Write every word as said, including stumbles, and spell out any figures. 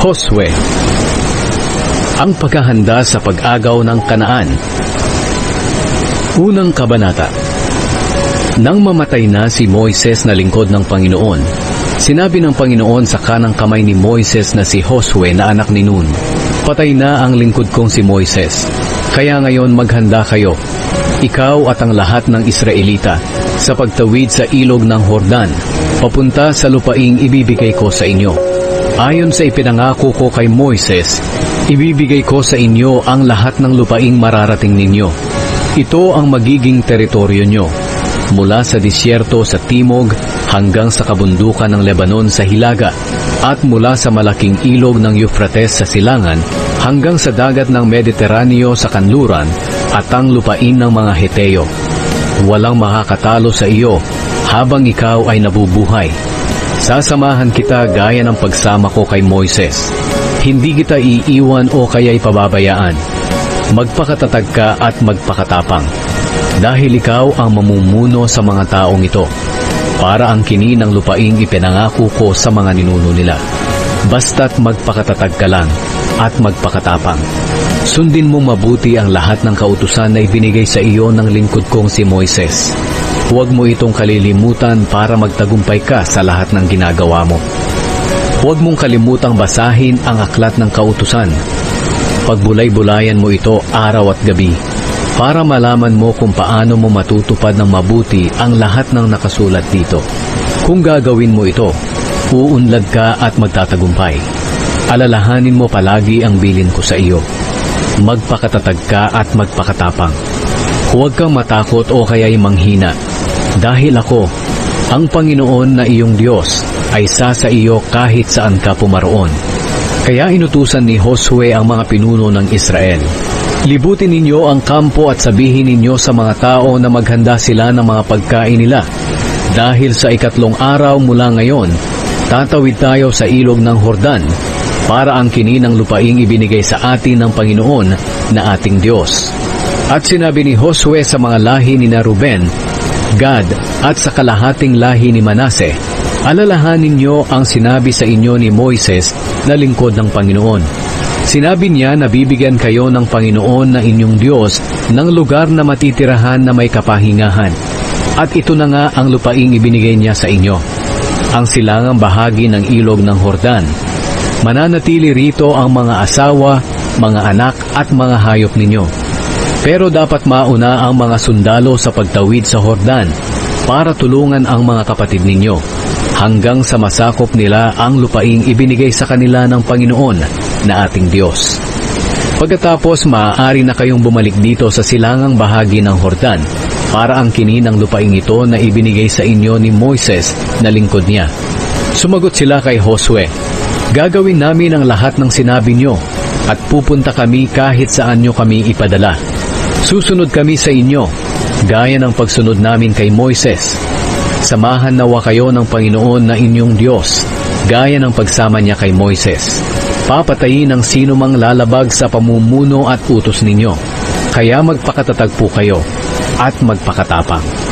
Josue. Ang paghahanda sa pag-agaw ng Kanaan. Unang kabanata. Nang mamatay na si Moises na lingkod ng Panginoon, sinabi ng Panginoon sa kanang kamay ni Moises na si Josue na anak ni Nun, "Patay na ang lingkod kong si Moises. Kaya ngayon maghanda kayo, ikaw at ang lahat ng Israelita, sa pagtawid sa ilog ng Jordan, papunta sa lupaing ibibigay ko sa inyo. Ayon sa ipinangako ko kay Moises, ibibigay ko sa inyo ang lahat ng lupaing mararating ninyo. Ito ang magiging teritoryo nyo, mula sa disyerto sa timog hanggang sa kabundukan ng Lebanon sa hilaga, at mula sa malaking ilog ng Euphrates sa silangan hanggang sa dagat ng Mediteraneo sa kanluran at ang lupain ng mga Heteo. Walang makakatalo sa iyo habang ikaw ay nabubuhay. Sasamahan kita gaya ng pagsama ko kay Moises. Hindi kita iiwan o kaya'y pababayaan. Magpakatatag ka at magpakatapang, dahil ikaw ang mamumuno sa mga taong ito, para ang kini ng lupaing ipinangako ko sa mga ninuno nila. Basta't magpakatatag ka lang at magpakatapang. Sundin mong mabuti ang lahat ng kautusan na ibinigay sa iyo ng lingkod kong si Moises. Huwag mo itong kalilimutan para magtagumpay ka sa lahat ng ginagawa mo. Huwag mong kalimutang basahin ang aklat ng kautusan. Pagbulay-bulayan mo ito araw at gabi, para malaman mo kung paano mo matutupad ng mabuti ang lahat ng nakasulat dito. Kung gagawin mo ito, uunlad ka at magtatagumpay. Alalahanin mo palagi ang bilin ko sa iyo. Magpakatatag ka at magpakatapang. Huwag kang matakot o kaya'y manghina, dahil ako, ang Panginoon na iyong Diyos, ay sa sa iyo kahit saan ka pumaroon. Kaya inutusan ni Josue ang mga pinuno ng Israel. Libutin ninyo ang kampo at sabihin ninyo sa mga tao na maghanda sila ng mga pagkain nila. Dahil sa ikatlong araw mula ngayon, tatawid tayo sa ilog ng Jordan, para ang kini ng lupaing ibinigay sa atin ng Panginoon na ating Diyos. At sinabi ni Josue sa mga lahi ni Ruben, Gad at sa kalahating lahi ni Manase, alalahanin niyo ang sinabi sa inyo ni Moises na lingkod ng Panginoon. Sinabi niya na bibigyan kayo ng Panginoon na inyong Diyos ng lugar na matitirahan na may kapahingahan. At ito na nga ang lupaing ibinigay niya sa inyo, ang silangang bahagi ng ilog ng Jordan. Mananatili rito ang mga asawa, mga anak at mga hayop ninyo. Pero dapat mauna ang mga sundalo sa pagtawid sa Jordan para tulungan ang mga kapatid ninyo, hanggang sa masakop nila ang lupaing ibinigay sa kanila ng Panginoon na ating Diyos. Pagkatapos, maaari na kayong bumalik dito sa silangang bahagi ng Jordan para ang kini ng lupaing ito na ibinigay sa inyo ni Moises na lingkod niya. Sumagot sila kay Josue, Gagawin namin ang lahat ng sinabi nyo at pupunta kami kahit saan nyo kami ipadala. Susunod kami sa inyo, gaya ng pagsunod namin kay Moises. Samahan nawa kayo ng Panginoon na inyong Diyos, gaya ng pagsama niya kay Moises. Papatayin ang sino mang lalabag sa pamumuno at utos ninyo. Kaya magpakatatag po kayo at magpakatapang.